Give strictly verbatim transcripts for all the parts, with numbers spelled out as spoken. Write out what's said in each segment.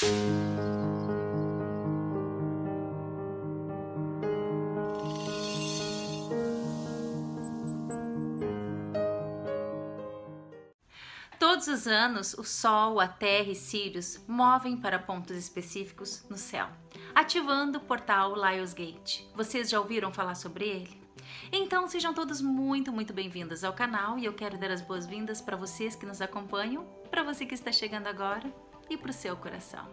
Todos os anos, o Sol, a Terra e Sírius movem para pontos específicos no céu, ativando o portal Lionsgate. Vocês já ouviram falar sobre ele? Então sejam todos muito, muito bem-vindos ao canal e eu quero dar as boas-vindas para vocês que nos acompanham, para você que está chegando agora e para o seu coração.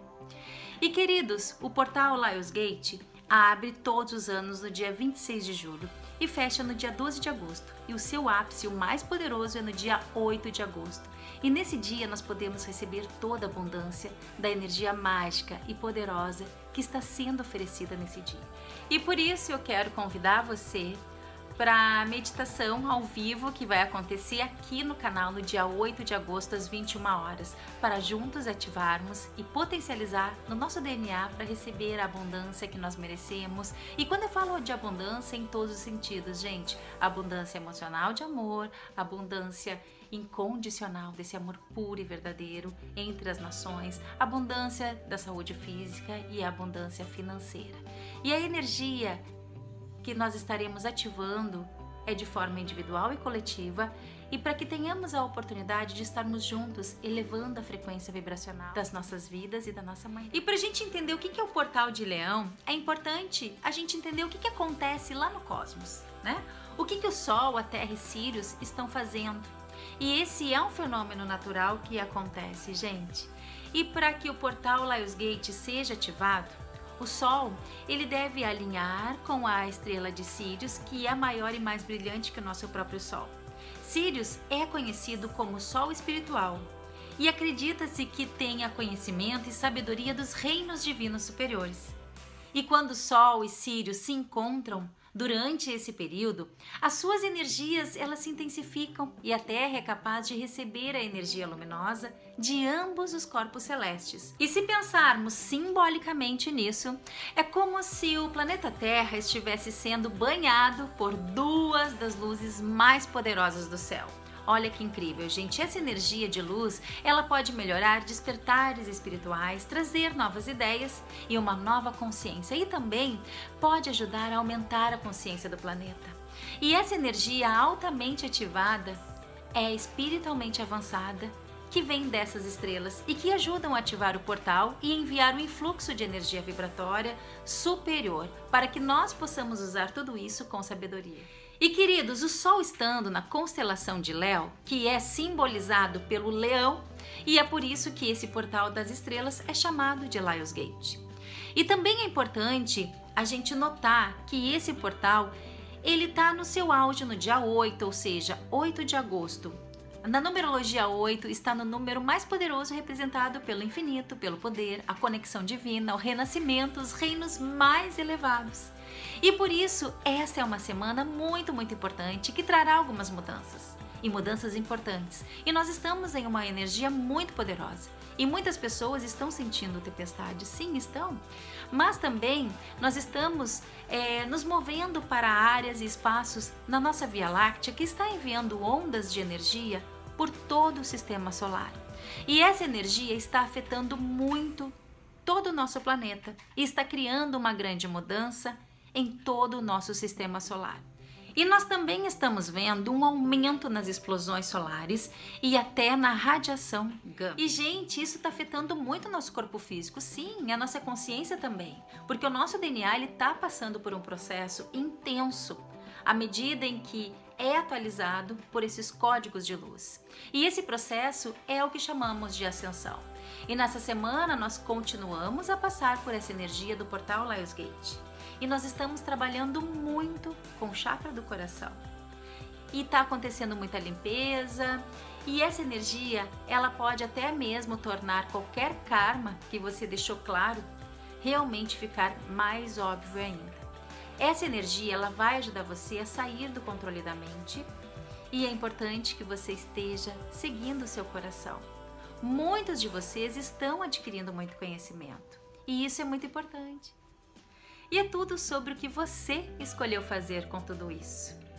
E queridos, o portal Lionsgate abre todos os anos no dia vinte e seis de julho e fecha no dia doze de agosto, e o seu ápice, o mais poderoso, é no dia oito de agosto. E nesse dia nós podemos receber toda a abundância da energia mágica e poderosa que está sendo oferecida nesse dia. E por isso eu quero convidar você para a meditação ao vivo que vai acontecer aqui no canal no dia oito de agosto às vinte e uma horas, para juntos ativarmos e potencializar no nosso D N A para receber a abundância que nós merecemos. E quando eu falo de abundância, em todos os sentidos, gente, abundância emocional de amor, abundância incondicional desse amor puro e verdadeiro entre as nações, abundância da saúde física e a abundância financeira. E a energia que nós estaremos ativando é de forma individual e coletiva, e para que tenhamos a oportunidade de estarmos juntos elevando a frequência vibracional das nossas vidas e da nossa manhã. E para a gente entender o que é o portal de Leão, é importante a gente entender o que acontece lá no cosmos, né? O que o Sol, a Terra e Sírius estão fazendo. E esse é um fenômeno natural que acontece, gente. E para que o portal Lionsgate seja ativado, o Sol, ele deve alinhar com a estrela de Sírius, que é maior e mais brilhante que o nosso próprio Sol. Sírius é conhecido como Sol espiritual e acredita-se que tenha conhecimento e sabedoria dos reinos divinos superiores. E quando Sol e Sírius se encontram durante esse período, as suas energias elas se intensificam e a Terra é capaz de receber a energia luminosa de ambos os corpos celestes. E se pensarmos simbolicamente nisso, é como se o planeta Terra estivesse sendo banhado por duas das luzes mais poderosas do céu. Olha que incrível, gente. Essa energia de luz, ela pode melhorar despertares espirituais, trazer novas ideias e uma nova consciência, e também pode ajudar a aumentar a consciência do planeta. E essa energia altamente ativada é espiritualmente avançada, que vem dessas estrelas e que ajudam a ativar o portal e enviar um influxo de energia vibratória superior para que nós possamos usar tudo isso com sabedoria. E queridos, o Sol estando na constelação de Léo, que é simbolizado pelo leão, e é por isso que esse portal das estrelas é chamado de Lionsgate. E também é importante a gente notar que esse portal, ele está no seu auge no dia oito, ou seja, oito de agosto. Na numerologia oito está no número mais poderoso, representado pelo infinito, pelo poder, a conexão divina, o renascimento, os reinos mais elevados. E por isso, essa é uma semana muito, muito importante que trará algumas mudanças. E mudanças importantes. E nós estamos em uma energia muito poderosa. E muitas pessoas estão sentindo tempestade. Sim, estão. Mas também nós estamos é, nos movendo para áreas e espaços na nossa Via Láctea que está enviando ondas de energia por todo o sistema solar. E essa energia está afetando muito todo o nosso planeta e está criando uma grande mudança em todo o nosso sistema solar. E nós também estamos vendo um aumento nas explosões solares e até na radiação gama. E, gente, isso está afetando muito o nosso corpo físico, sim, a nossa consciência também, porque o nosso D N A está passando por um processo intenso à medida em que é atualizado por esses códigos de luz. E esse processo é o que chamamos de ascensão. E nessa semana nós continuamos a passar por essa energia do portal Lionsgate. E nós estamos trabalhando muito com o chakra do coração. E está acontecendo muita limpeza. E essa energia, ela pode até mesmo tornar qualquer karma que você deixou claro realmente ficar mais óbvio ainda. Essa energia, ela vai ajudar você a sair do controle da mente. E é importante que você esteja seguindo o seu coração. Muitos de vocês estão adquirindo muito conhecimento. E isso é muito importante. E é tudo sobre o que você escolheu fazer com tudo isso.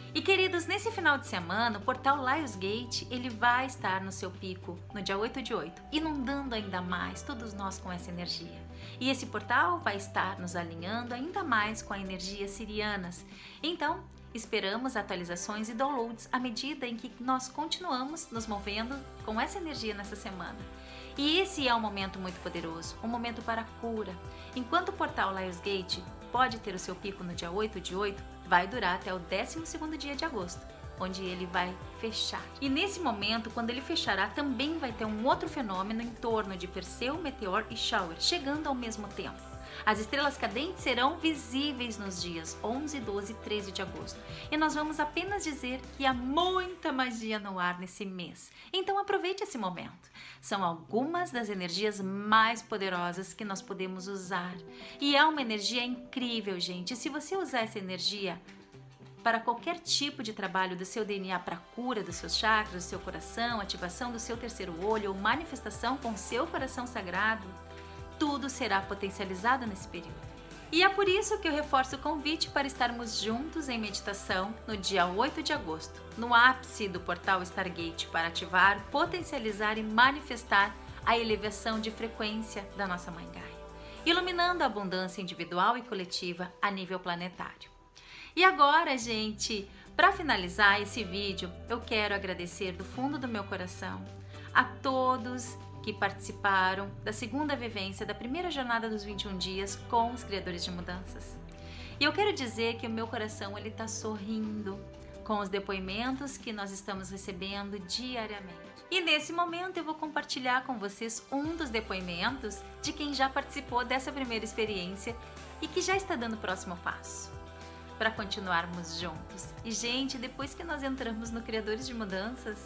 E queridos, nesse final de semana, o portal Lionsgate, ele vai estar no seu pico no dia oito de oito, inundando ainda mais todos nós com essa energia. E esse portal vai estar nos alinhando ainda mais com a energia sirianas. Então, esperamos atualizações e downloads à medida em que nós continuamos nos movendo com essa energia nessa semana. E esse é um momento muito poderoso, um momento para a cura. Enquanto o portal Lionsgate pode ter o seu pico no dia oito de oito, vai durar até o décimo segundo dia de agosto, onde ele vai fechar. E nesse momento, quando ele fechará, também vai ter um outro fenômeno em torno de Perseu, Meteor e Shower, chegando ao mesmo tempo. As estrelas cadentes serão visíveis nos dias onze, doze e treze de agosto. E nós vamos apenas dizer que há muita magia no ar nesse mês. Então aproveite esse momento. São algumas das energias mais poderosas que nós podemos usar. E é uma energia incrível, gente. E se você usar essa energia para qualquer tipo de trabalho do seu D N A para cura dos seus chakras, do seu coração, ativação do seu terceiro olho ou manifestação com seu coração sagrado, tudo será potencializado nesse período. E é por isso que eu reforço o convite para estarmos juntos em meditação no dia oito de agosto, no ápice do portal Stargate, para ativar, potencializar e manifestar a elevação de frequência da nossa Mãe Gaia, iluminando a abundância individual e coletiva a nível planetário. E agora, gente, para finalizar esse vídeo, eu quero agradecer do fundo do meu coração a todos que participaram da segunda vivência da primeira jornada dos vinte e um dias com os criadores de mudanças. E eu quero dizer que o meu coração ele está sorrindo com os depoimentos que nós estamos recebendo diariamente. E nesse momento eu vou compartilhar com vocês um dos depoimentos de quem já participou dessa primeira experiência e que já está dando o próximo passo para continuarmos juntos. E gente, depois que nós entramos no Criadores de Mudanças,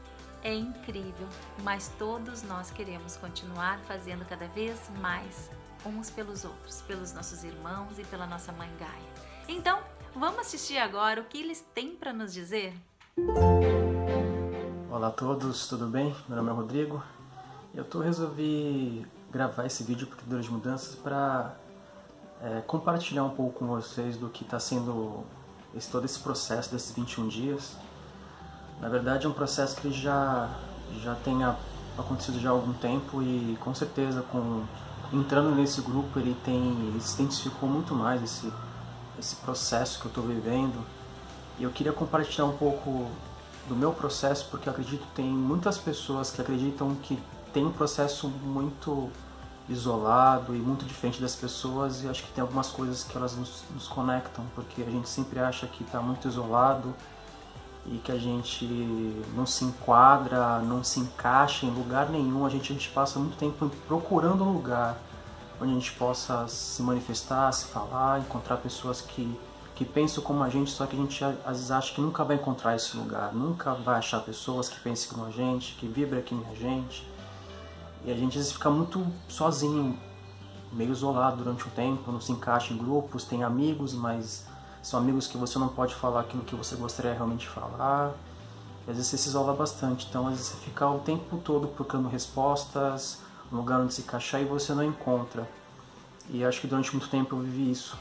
é incrível, mas todos nós queremos continuar fazendo cada vez mais uns pelos outros, pelos nossos irmãos e pela nossa Mãe Gaia. Então, vamos assistir agora o que eles têm para nos dizer? Olá a todos, tudo bem? Meu nome é Rodrigo. Eu tô, resolvi gravar esse vídeo para Criadores de Mudanças para é, compartilhar um pouco com vocês do que está sendo esse, todo esse processo desses vinte e um dias. Na verdade é um processo que já, já tem acontecido já há algum tempo e com certeza com, entrando nesse grupo ele, tem, ele se intensificou muito mais esse, esse processo que eu estou vivendo. E eu queria compartilhar um pouco do meu processo porque eu acredito que tem muitas pessoas que acreditam que tem um processo muito isolado e muito diferente das pessoas e acho que tem algumas coisas que elas nos, nos conectam porque a gente sempre acha que está muito isolado e que a gente não se enquadra, não se encaixa em lugar nenhum. A gente, a gente passa muito tempo procurando um lugar onde a gente possa se manifestar, se falar, encontrar pessoas que, que pensam como a gente, só que a gente às vezes acha que nunca vai encontrar esse lugar, nunca vai achar pessoas que pensem como a gente, que vibram que nem a gente. E a gente às vezes fica muito sozinho, meio isolado durante um tempo, não se encaixa em grupos, tem amigos, mas são amigos que você não pode falar aquilo que você gostaria realmente de falar. E às vezes você se isola bastante, então às vezes você fica o tempo todo procurando respostas, um lugar onde se encaixar e você não encontra. E acho que durante muito tempo eu vivi isso.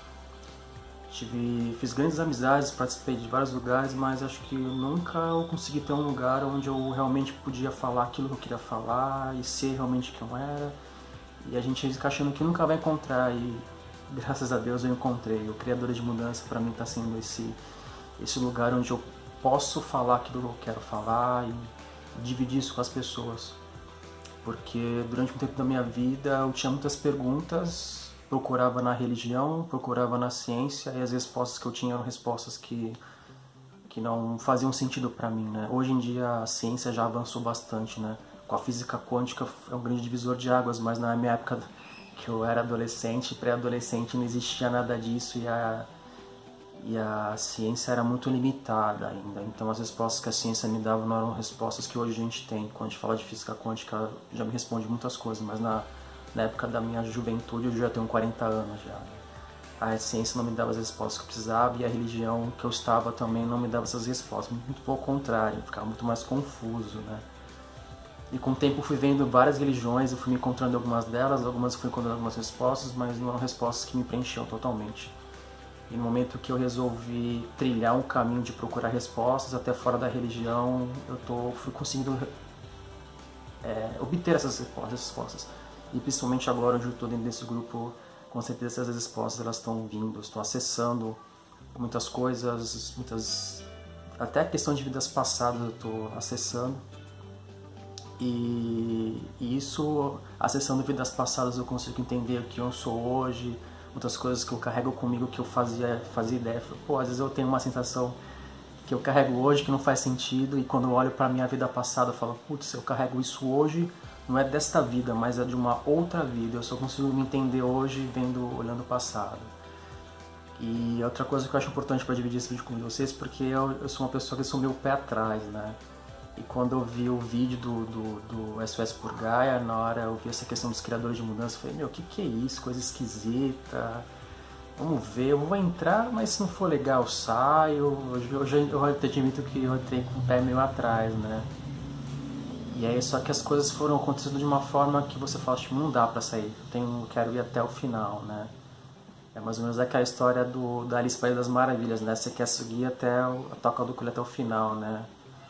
Tive, fiz grandes amizades, participei de vários lugares, mas acho que eu nunca eu consegui ter um lugar onde eu realmente podia falar aquilo que eu queria falar e ser realmente quem eu era. E a gente fica achando que nunca vai encontrar e graças a Deus eu encontrei. O Criadores de Mudança para mim está sendo esse, esse lugar onde eu posso falar aquilo que eu quero falar e dividir isso com as pessoas. Porque durante um tempo da minha vida eu tinha muitas perguntas, procurava na religião, procurava na ciência e as respostas que eu tinha eram respostas que, que não faziam sentido para mim, né? Hoje em dia a ciência já avançou bastante, né? Com a física quântica é um grande divisor de águas, mas na minha época que eu era adolescente, pré-adolescente, não existia nada disso e a, e a ciência era muito limitada ainda. Então as respostas que a ciência me dava não eram respostas que hoje a gente tem. Quando a gente fala de física quântica já me responde muitas coisas, mas na, na época da minha juventude eu já tenho quarenta anos já. A ciência não me dava as respostas que eu precisava e a religião que eu estava também não me dava essas respostas. Muito pelo contrário, eu ficava muito mais confuso, né? E com o tempo eu fui vendo várias religiões, eu fui me encontrando em algumas delas, algumas eu fui encontrando algumas respostas, mas não eram respostas que me preenchiam totalmente. E no momento que eu resolvi trilhar um caminho de procurar respostas até fora da religião, eu tô, fui conseguindo é, obter essas respostas. E principalmente agora, onde eu estou dentro desse grupo, com certeza essas respostas elas estão vindo, estou acessando muitas coisas, muitas até a questão de vidas passadas eu estou acessando. E, e isso, acessando vidas passadas, eu consigo entender o que eu sou hoje, muitas coisas que eu carrego comigo que eu fazia, fazia ideia. Pô, às vezes eu tenho uma sensação que eu carrego hoje que não faz sentido, e quando eu olho para a minha vida passada eu falo, putz, eu carrego isso hoje, não é desta vida, mas é de uma outra vida, eu só consigo me entender hoje vendo, olhando o passado. E outra coisa que eu acho importante para dividir esse vídeo com vocês, porque eu, eu sou uma pessoa que sou meu pé atrás, né? E quando eu vi o vídeo do, do, do S O S por Gaia, na hora eu vi essa questão dos criadores de mudança, eu falei, meu, o que, que é isso? Coisa esquisita. Vamos ver, eu vou entrar, mas se não for legal eu saio. Eu já eu te admito que eu entrei com o pé meio atrás, né? E aí, só que as coisas foram acontecendo de uma forma que você fala, tipo, não dá pra sair, eu tenho, quero ir até o final, né? É mais ou menos aquela história do, da Alice País das Maravilhas, né? Você quer seguir até o, a toca do coelho até o final, né?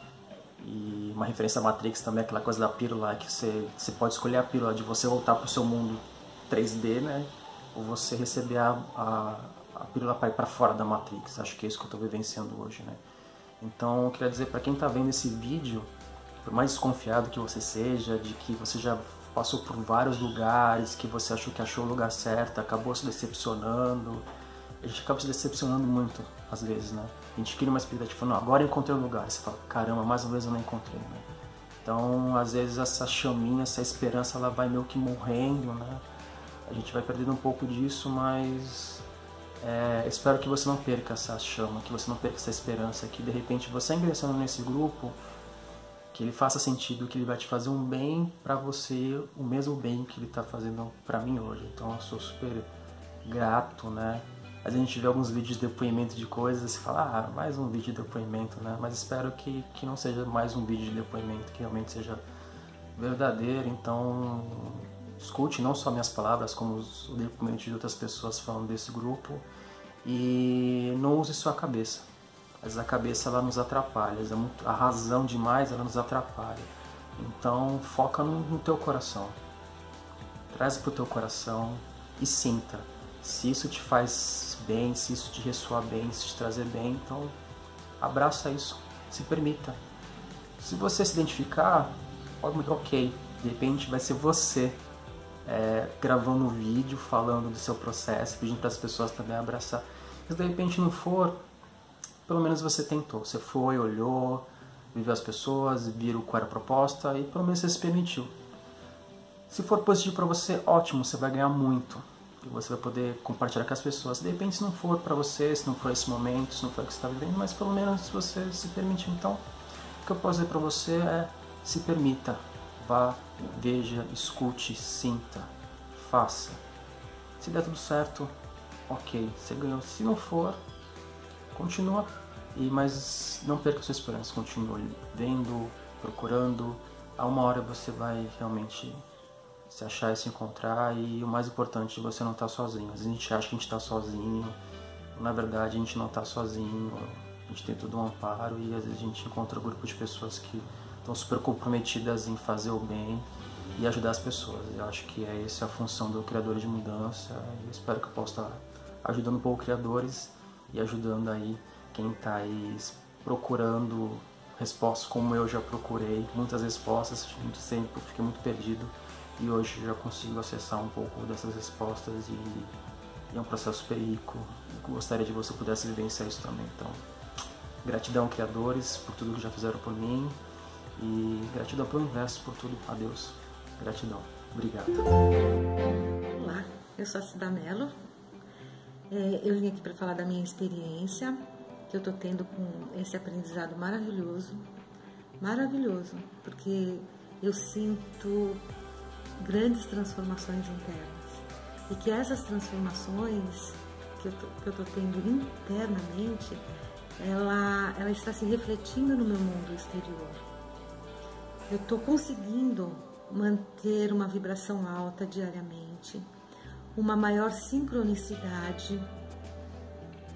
E uma referência à Matrix também, aquela coisa da pílula, que você, você pode escolher a pílula de você voltar pro seu mundo três D, né? Ou você receber a, a, a pílula para ir para fora da Matrix. Acho que é isso que eu estou vivenciando hoje, né? Então, eu queria dizer para quem está vendo esse vídeo, por mais desconfiado que você seja, de que você já passou por vários lugares, que você achou que achou o lugar certo, acabou se decepcionando. A gente acaba se decepcionando muito, às vezes, né? A gente cria uma expectativa, não, agora eu encontrei o lugar. Você fala, caramba, mais uma vez eu não encontrei, né? Então, às vezes, essa chaminha, essa esperança, ela vai meio que morrendo, né? A gente vai perdendo um pouco disso, mas é, espero que você não perca essa chama, que você não perca essa esperança, que de repente você ingressando nesse grupo, que ele faça sentido, que ele vai te fazer um bem pra você, o mesmo bem que ele tá fazendo pra mim hoje. Então eu sou super grato, né? Às vezes a gente vê alguns vídeos de depoimento de coisas e fala, ah, mais um vídeo de depoimento, né? Mas espero que, que não seja mais um vídeo de depoimento, que realmente seja verdadeiro. Então escute não só minhas palavras, como os depoimentos de outras pessoas falando desse grupo, e não use sua cabeça. Às vezes a cabeça ela nos atrapalha, a razão demais ela nos atrapalha. Então foca no, no teu coração, traz para o teu coração e sinta. Se isso te faz bem, se isso te ressoar bem, se te trazer bem, então abraça isso, se permita. Se você se identificar, ok, de repente vai ser você É, gravando um vídeo falando do seu processo, pedindo para as pessoas também abraçar. Se de repente não for, pelo menos você tentou, você foi, olhou, viveu as pessoas, viram qual era a proposta e pelo menos você se permitiu. Se for positivo para você, ótimo, você vai ganhar muito e você vai poder compartilhar com as pessoas. De repente se não for para você, se não for esse momento, se não for o que você está vivendo, mas pelo menos você se permitiu. Então o que eu posso dizer para você é, se permita. Vá, veja, escute, sinta, faça. Se der tudo certo, ok, você ganhou. Se não for, continua, e, mas não perca sua esperança. Continue vendo, procurando. A uma hora você vai realmente se achar e se encontrar. E o mais importante, você não está sozinho. Às vezes a gente acha que a gente está sozinho. Na verdade, a gente não está sozinho. A gente tem todo um amparo e às vezes a gente encontra um grupo de pessoas que estão super comprometidas em fazer o bem e ajudar as pessoas. Eu acho que é essa a função do Criador de Mudança. Eu espero que eu possa estar ajudando um pouco criadores e ajudando aí quem está aí procurando respostas como eu já procurei, muitas respostas, muito tempo, fiquei muito perdido e hoje já consigo acessar um pouco dessas respostas e, e é um processo super rico. Eu gostaria de que você pudesse vivenciar isso também. Então, gratidão, criadores, por tudo que já fizeram por mim. E gratidão pelo universo, por tudo. Adeus. Gratidão. Obrigado. Olá, eu sou a Cida Mello. É, eu vim aqui para falar da minha experiência que eu tô tendo com esse aprendizado maravilhoso. Maravilhoso, porque eu sinto grandes transformações internas. E que essas transformações que eu tô, que eu tô tendo internamente, ela, ela está se refletindo no meu mundo exterior. Eu estou conseguindo manter uma vibração alta diariamente, uma maior sincronicidade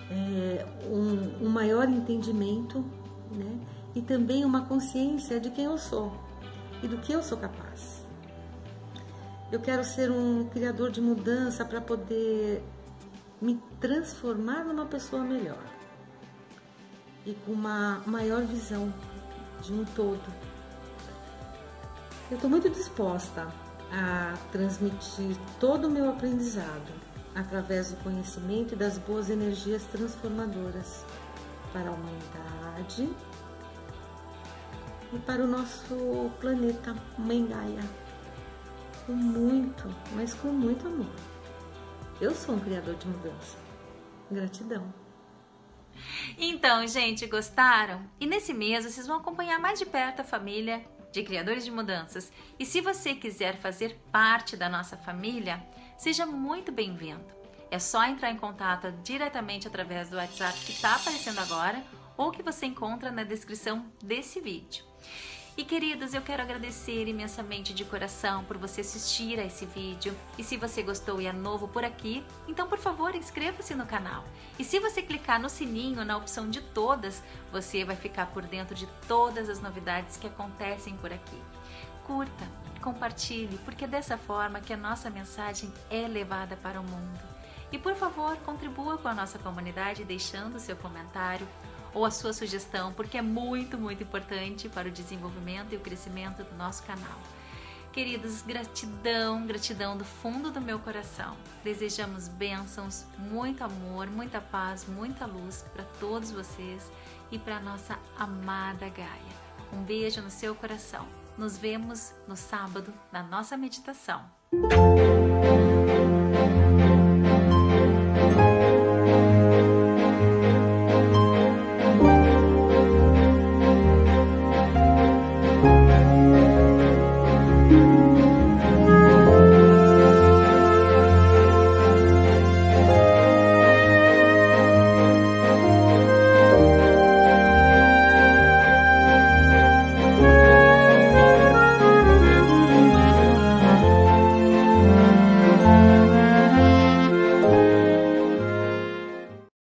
é, um, um maior entendimento, né? E também uma consciência de quem eu sou e do que eu sou capaz. Eu quero ser um criador de mudança para poder me transformar numa pessoa melhor e com uma maior visão de um todo. Eu estou muito disposta a transmitir todo o meu aprendizado através do conhecimento e das boas energias transformadoras para a humanidade e para o nosso planeta Mãe Gaia, com muito, mas com muito amor. Eu sou um criador de mudança. Gratidão. Então, gente, gostaram? E nesse mês vocês vão acompanhar mais de perto a família de Criadores de Mudanças. E se você quiser fazer parte da nossa família, seja muito bem-vindo. É só entrar em contato diretamente através do WhatsApp que está aparecendo agora ou que você encontra na descrição desse vídeo. E queridos, eu quero agradecer imensamente de coração por você assistir a esse vídeo. E se você gostou e é novo por aqui, então por favor inscreva-se no canal. E se você clicar no sininho na opção de todas, você vai ficar por dentro de todas as novidades que acontecem por aqui. Curta, compartilhe, porque é dessa forma que a nossa mensagem é levada para o mundo. E por favor, contribua com a nossa comunidade deixando o seu comentário ou a sua sugestão, porque é muito, muito importante para o desenvolvimento e o crescimento do nosso canal. Queridos, gratidão, gratidão do fundo do meu coração. Desejamos bênçãos, muito amor, muita paz, muita luz para todos vocês e para a nossa amada Gaia. Um beijo no seu coração. Nos vemos no sábado na nossa meditação.